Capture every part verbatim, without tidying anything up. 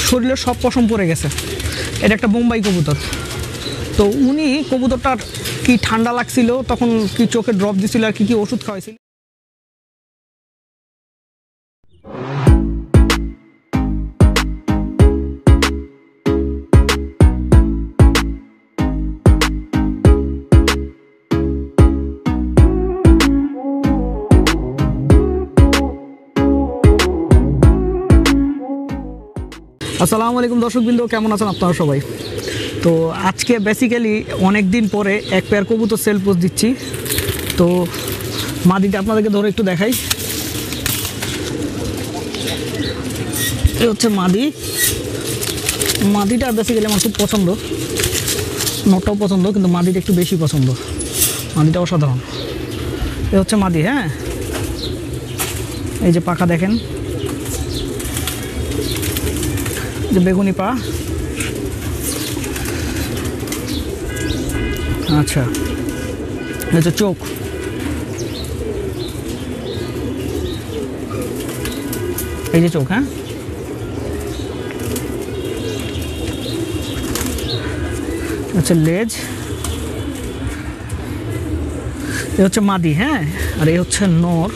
শরীরের সব পশম পড়ে গেছে। এটা একটা বোম্বাই কবুতর। তো উনি কবুতরটার কি ঠান্ডা লাগছিল, তখন কি চোখে ড্রপ দিছিল আর কি কি ওষুধ খাওয়াইছিল। আসসালামু আলাইকুম দর্শকবৃন্দ, কেমন আছেন আপনারা সবাই? তো আজকে বেসিক্যালি অনেক দিন পরে এক পেয়ার কবুতর সেল পোস্ট দিচ্ছি। তো মাদিটা আপনাদেরকে ধরে একটু দেখাই। এই হচ্ছে মাদি। মাদিটা বেসিক্যালি আমার খুব পছন্দ, নটটাও পছন্দ, কিন্তু মাদিটা একটু বেশি পছন্দ। মাদিটা অসাধারণ। এ হচ্ছে মাদি। হ্যাঁ, এই যে পাখা দেখেন, যে বেগুনি পা। আচ্ছা, এই যে চোখ, এই যে চোখ। হ্যাঁ, আচ্ছা, লেজ। এ হচ্ছে মাদি। হ্যাঁ, আর এই হচ্ছে নর।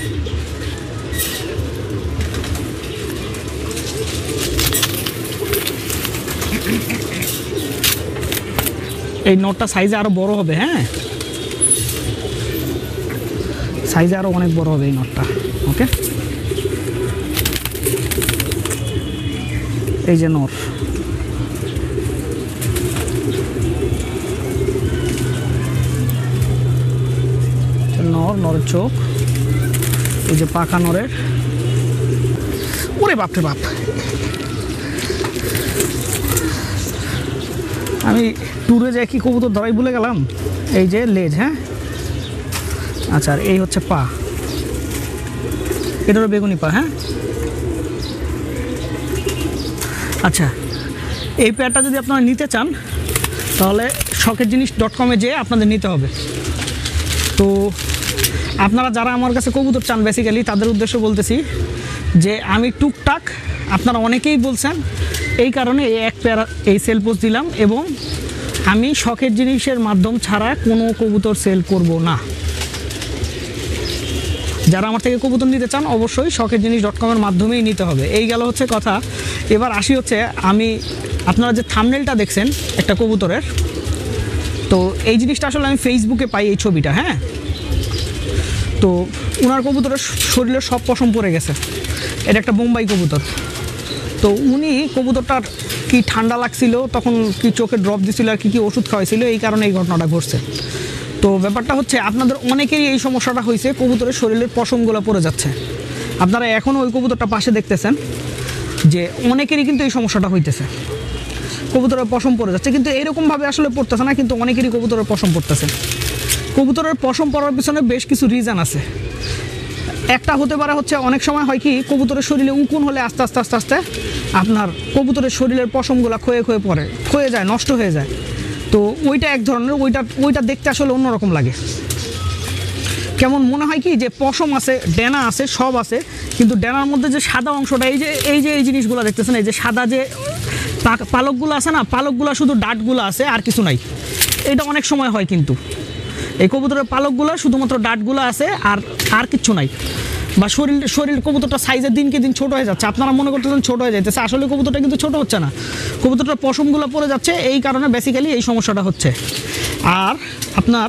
এই নটটা সাইজে আরো বড় হবে। হ্যাঁ, সাইজে আরো অনেক বড় হবে এই নটটা। ওকে, এই যে নর। নর, নরের চোখ, এই যে পাখা নরের। ওরে বাপরে বাপ, আমি ট্যুরে যাই কি কবুতর ধরাই ভুলে গেলাম। এই যে লেজ। হ্যাঁ, আচ্ছা, আর এই হচ্ছে পা, এটারও বেগুনি পা। হ্যাঁ, আচ্ছা, এই পেয়ারটা যদি আপনারা নিতে চান তাহলে শখের জিনিস ডট কমে যেয়ে আপনাদের নিতে হবে। তো আপনারা যারা আমার কাছে কবুতর চান বেসিক্যালি তাদের উদ্দেশ্যে বলতেছি যে আমি টুকটাক, আপনারা অনেকেই বলছেন, এই কারণে এই এক পেয়ার এই সেল পোস্ট দিলাম। এবং আমি শখের জিনিসের মাধ্যম ছাড়া কোনো কবুতর সেল করব না। যারা আমার থেকে কবুতর নিতে চান অবশ্যই শখের জিনিস ডট কমের মাধ্যমেই নিতে হবে। এই গেল হচ্ছে কথা। এবার আসি হচ্ছে, আমি আপনারা যে থাম্বনেলটা দেখছেন একটা কবুতরের, তো এই জিনিসটা আসলে আমি ফেসবুকে পাই, এই ছবিটা। হ্যাঁ, তো ওনার কবুতরের শরীরের সব পশম পড়ে গেছে। এটা একটা বোম্বাই কবুতর। তো উনি কবুতরটার কি ঠান্ডা লাগছিল, তখন কি চোখে ড্রপ দিছিল আর কি কি ওষুধ খাওয়াইছিল, এই কারণে এই ঘটনাটা ঘটছে। তো ব্যাপারটা হচ্ছে, আপনাদের অনেকেরই এই সমস্যাটা হয়েছে, কবুতরের শরীরের পশমগুলো পড়ে যাচ্ছে। আপনারা এখনও ওই কবুতরটা পাশে দেখতেছেন যে অনেকেরই কিন্তু এই সমস্যাটা হইতেছে, কবুতরের পশম পড়ে যাচ্ছে। কিন্তু এরকমভাবে আসলে পড়তেছে না, কিন্তু অনেকেরই কবুতরের পশম পড়তেছে। কবুতরের পশম পড়ার পিছনে বেশ কিছু রিজন আছে। একটা হতে পারে হচ্ছে, অনেক সময় হয় কি কবুতরের শরীরে উকুন হলে আস্তে আস্তে আস্তে আস্তে আপনার কবুতরের শরীরের পশমগুলো ক্ষয়ে ক্ষয়ে পড়ে, ক্ষয়ে যায়, নষ্ট হয়ে যায়। তো ওইটা এক ধরনের, ওইটা ওইটা দেখতে আসলে অন্যরকম লাগে। কেমন মনে হয় কি যে পশম আছে, ডেনা আছে, সব আছে, কিন্তু ডেনার মধ্যে যে সাদা অংশটা, এই যে এই যে এই জিনিসগুলো দেখতেছেন, এই যে সাদা যে পালকগুলো আছে না, পালকগুলো শুধু ডাটগুলো আছে, আর কিছু নাই। এটা অনেক সময় হয়, কিন্তু এই কবুতরের পালকগুলো শুধুমাত্র ডাটগুলো আছে, আর আর কিচ্ছু নাই। বা শরীর শরীর কবুতরটা সাইজের দিনকে দিন ছোট হয়ে যাচ্ছে। আপনারা মনে করতেছেন ছোট হয়ে যাইতেছে, আসলে কবুতরটা কিন্তু ছোট হচ্ছে না, কবুতরটার পশমগুলো পড়ে যাচ্ছে। এই কারণে বেসিক্যালি এই সমস্যাটা হচ্ছে। আর আপনার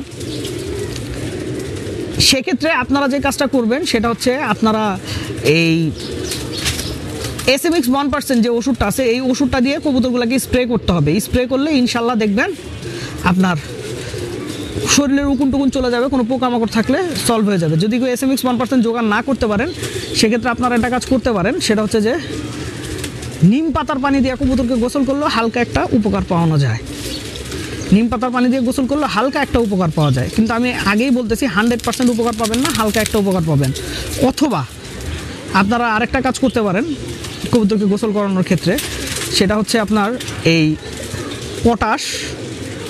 সেক্ষেত্রে আপনারা যে কাজটা করবেন সেটা হচ্ছে, আপনারা এই S M X one percent যে ওষুধটা আছে, এই ওষুধটা দিয়ে কবুতরগুলোকে স্প্রে করতে হবে। স্প্রে করলে ইনশাল্লাহ দেখবেন আপনার শরীরের উকুন টুকুন চলে যাবে, কোনো পোকামাকড় থাকলে সলভ হয়ে যাবে। যদি কেউ S M X one percent জোগাড় না করতে পারেন, সেক্ষেত্রে আপনারা একটা কাজ করতে পারেন, সেটা হচ্ছে যে নিম পাতার পানি দিয়ে কবুতরকে গোসল করলেও হালকা একটা উপকার পাওয়ানো যায়। নিম পাতার পানি দিয়ে গোসল করলে হালকা একটা উপকার পাওয়া যায়, কিন্তু আমি আগেই বলতেছি হান্ড্রেড পার্সেন্ট উপকার পাবেন না, হালকা একটা উপকার পাবেন। অথবা আপনারা আরেকটা কাজ করতে পারেন কবুতরকে গোসল করানোর ক্ষেত্রে, সেটা হচ্ছে আপনার এই পটাশ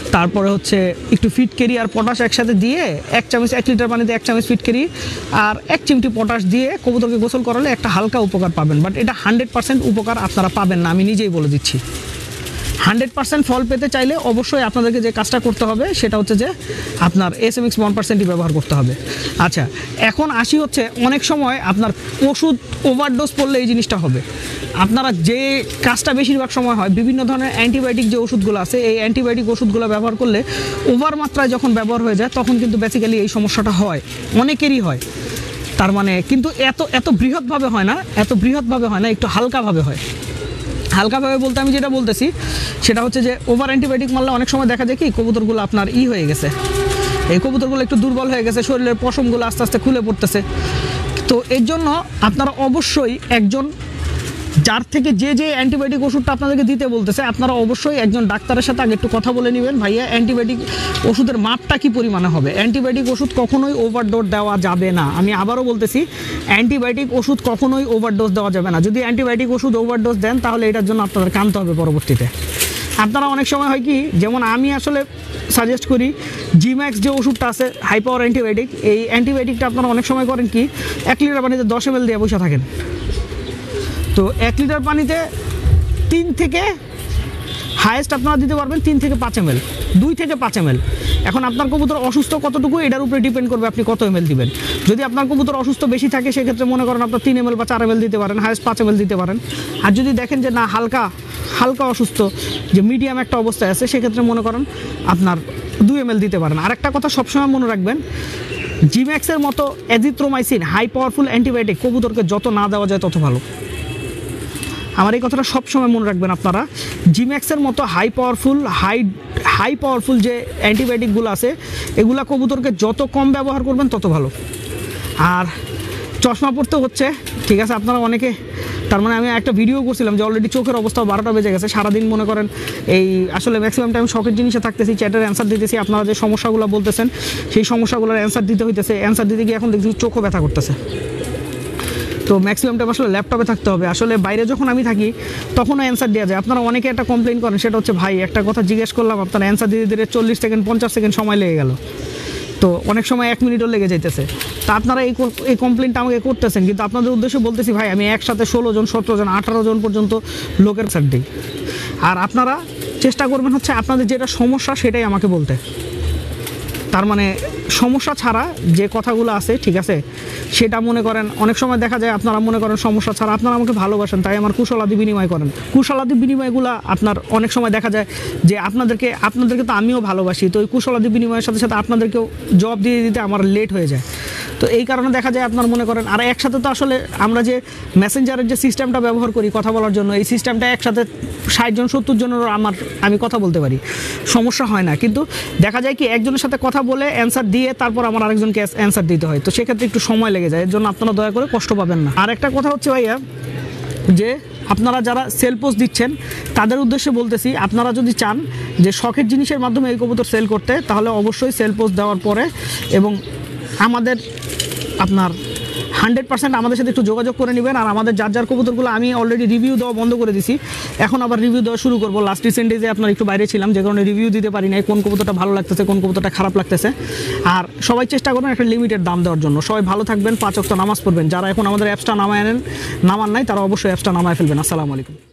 তারপরে হচ্ছে একটু ফিটকেরি আর পটাশ একসাথে দিয়ে এক চামচ এক লিটার পানিতে এক চামচ ফিটকেরি আর এক চিমটি পটাশ দিয়ে কবুতরকে গোসল করালে একটা হালকা উপকার পাবেন। বাট এটা হান্ড্রেড পার্সেন্ট উপকার আপনারা পাবেন না, আমি নিজেই বলে দিচ্ছি। হান্ড্রেড পার্সেন্ট ফল পেতে চাইলে অবশ্যই আপনাদেরকে যে কাজটা করতে হবে সেটা হচ্ছে যে আপনার এস এম এক্স ওয়ান পার্সেন্টই ব্যবহার করতে হবে। আচ্ছা, এখন আসি হচ্ছে অনেক সময় আপনার ওষুধ ওভারডোজ পড়লে এই জিনিসটা হবে। আপনারা যে কাজটা বেশিরভাগ সময় হয়, বিভিন্ন ধরনের অ্যান্টিবায়োটিক যে ওষুধগুলো আছে, এই অ্যান্টিবায়োটিক ওষুধগুলো ব্যবহার করলে ওভার মাত্রায় যখন ব্যবহার হয়ে যায় তখন কিন্তু বেসিক্যালি এই সমস্যাটা হয়, অনেকেরই হয়। তার মানে কিন্তু এত এত বৃহৎভাবে হয় না, এত বৃহৎভাবে হয় না, একটু হালকাভাবে হয়। হালকাভাবে বলতে আমি যেটা বলতেছি সেটা হচ্ছে যে ওভার অ্যান্টিবায়োটিক মারলে অনেক সময় দেখা যায় কি কবুতরগুলো আপনার ই হয়ে গেছে, এই কবুতরগুলো একটু দুর্বল হয়ে গেছে, শরীরের পশমগুলো আস্তে আস্তে খুলে পড়তেছে। তো এর জন্য আপনারা অবশ্যই একজন যার থেকে যে যে অ্যান্টিবায়োটিক ওষুধটা আপনাদেরকে দিতে বলতেছে, আপনারা অবশ্যই একজন ডাক্তারের সাথে আগে একটু কথা বলে নেবেন, ভাইয়া অ্যান্টিবায়োটিক ওষুধের মাপটা কী পরিমাণে হবে। অ্যান্টিবায়োটিক ওষুধ কখনোই ওভারডোজ দেওয়া যাবে না, আমি আবারও বলতেছি অ্যান্টিবায়োটিক ওষুধ কখনোই ওভারডোজ দেওয়া যাবে না। যদি অ্যান্টিবায়োটিক ওষুধ ওভারডোজ দেন তাহলে এটার জন্য আপনাদের কানতে হবে পরবর্তীতে। আপনারা অনেক সময় হয় কি, যেমন আমি আসলে সাজেস্ট করি জিম্যাক্স যে ওষুধটা আছে হাই পাওয়ার অ্যান্টিবায়োটিক, এই অ্যান্টিবায়োটিকটা আপনারা অনেক সময় করেন কি এক লিটার পানিতে দশ এম এল দিয়ে বসে থাকেন। তো এক লিটার পানিতে তিন থেকে হায়েস্ট আপনারা দিতে পারবেন তিন থেকে পাঁচ এম এল, দুই থেকে পাঁচ এম এল। এখন আপনার কবুতর অসুস্থ কতটুকু এটার উপরে ডিপেন্ড করবে আপনি কত এম এল দিবেন। যদি আপনার কবুতর অসুস্থ বেশি থাকে সেক্ষেত্রে মনে করেন আপনার তিন এম এল বা চার এম এল দিতে পারেন, হায়েস্ট পাঁচ এম এল দিতে পারেন। আর যদি দেখেন যে না হালকা হালকা অসুস্থ, যে মিডিয়াম একটা অবস্থায় আছে, সেক্ষেত্রে মনে করেন আপনার দুই এম এল দিতে পারেন। আর একটা কথা সবসময় মনে রাখবেন, জিম্যাক্সের মতো অ্যাজিথ্রোমাইসিন হাই পাওয়ারফুল অ্যান্টিবায়োটিক কবুতরকে যত না দেওয়া যায় তত ভালো। আমার এই কথাটা সবসময় মনে রাখবেন আপনারা, জিম্যাক্সের মতো high powerful high high powerful যে অ্যান্টিবায়োটিকগুলো আছে এগুলা কবুতরকে যত কম ব্যবহার করবেন তত ভালো। আর চশমা পড়তে হচ্ছে, ঠিক আছে, আপনারা অনেকে, তার মানে আমি একটা ভিডিও করছিলাম যে অলরেডি চোখের অবস্থা বারোটা বেজে গেছে, সারাদিন মনে করেন এই আসলে ম্যাক্সিমাম টাইম শখের জিনিসে থাকতেছি, চ্যাটের অ্যান্সার দিতেছি, আপনারা যে সমস্যাগুলো বলতেছেন সেই সমস্যাগুলোর অ্যান্সার দিতে হইতেছে, অ্যান্সার দিতে গিয়ে এখন দেখছি চোখও ব্যথা করতেছে। তো ম্যাক্সিমাম টাইম আসলে ল্যাপটপে থাকতে হবে, আসলে বাইরে যখন আমি থাকি তখনও অ্যান্সার দেওয়া যায়। আপনারা অনেকে একটা কমপ্লেন করেন, সেটা হচ্ছে ভাই একটা কথা জিজ্ঞেস করলাম আপনার অ্যান্সার দিতে দিতে চল্লিশ সেকেন্ড পঞ্চাশ সেকেন্ড সময় লেগে গেল, তো অনেক সময় এক মিনিটও লেগে যাইতেছে। তা আপনারা এই এই কমপ্লেনটা আমাকে করতেছেন, কিন্তু আপনাদের উদ্দেশ্যে বলতেছি ভাই আমি একসাথে ষোলো জন সতেরো জন আঠারো জন পর্যন্ত লোকের অ্যান্সার দিই। আর আপনারা চেষ্টা করবেন হচ্ছে আপনাদের যেটা সমস্যা সেটাই আমাকে বলতে। তার মানে সমস্যা ছাড়া যে কথাগুলো আছে, ঠিক আছে, সেটা মনে করেন অনেক সময় দেখা যায় আপনারা মনে করেন সমস্যা ছাড়া আপনারা আমাকে ভালোবাসেন তাই আমার কুশলাদি বিনিময় করেন। কুশলাদি বিনিময়গুলো আপনার অনেক সময় দেখা যায় যে আপনাদেরকে আপনাদেরকে তো আমিও ভালোবাসি, তো ওই কুশলাদি বিনিময়ের সাথে সাথে আপনাদেরকেও জবাব দিয়ে দিতে আমার লেট হয়ে যায়। তো এই কারণে দেখা যায় আপনার মনে করেন, আর একসাথে তো আসলে আমরা যে মেসেঞ্জারের যে সিস্টেমটা ব্যবহার করি কথা বলার জন্য, এই সিস্টেমটা একসাথে ষাট জন সত্তর জনের আমার আমি কথা বলতে পারি, সমস্যা হয় না। কিন্তু দেখা যায় কি একজনের সাথে কথা বলে অ্যান্সার দিয়ে তারপর আমার আরেকজনকে অ্যান্সার দিতে হয়, তো সেক্ষেত্রে একটু সময় লেগে যায়। এর জন্য আপনারা দয়া করে কষ্ট পাবেন না। আর একটা কথা হচ্ছে ভাইয়া, যে আপনারা যারা সেল পোস্ট দিচ্ছেন তাদের উদ্দেশ্যে বলতেছি, আপনারা যদি চান যে শখের জিনিসের মাধ্যমে এই কবুতর সেল করতে, তাহলে অবশ্যই সেল পোস্ট দেওয়ার পরে এবং আমাদের আপনার হান্ড্রেড পার্সেন্ট আমাদের সাথে একটু যোগাযোগ করে নেবেন। আর আমাদের যার যার কবুতরগুলো আমি অলরেডি রিভিউ দেওয়া বন্ধ করে দিছি, এখন আবার রিভিউ দেওয়া শুরু করবো। লাস্ট রিসেন্ট ডেজে আপনার একটু বাইরে ছিলাম, যে কারণে রিভিউ দিতে পারি নাই, কোন কবুতরটা ভালো লাগতেছে কোন কবুতরটা খারাপ লাগতেছে। আর সবাই চেষ্টা করবেন একটা লিমিটেড দাম দেওয়ার জন্য। সবাই ভালো থাকবেন, পাঁচ ওয়াক্ত নামাজ পড়বেন। যারা এখন আমাদের অ্যাপসটা নামায় আনেন নামান নাই তারা অবশ্যই অ্যাপসটা নামায় ফেলবেন। আসসালামু আলাইকুম।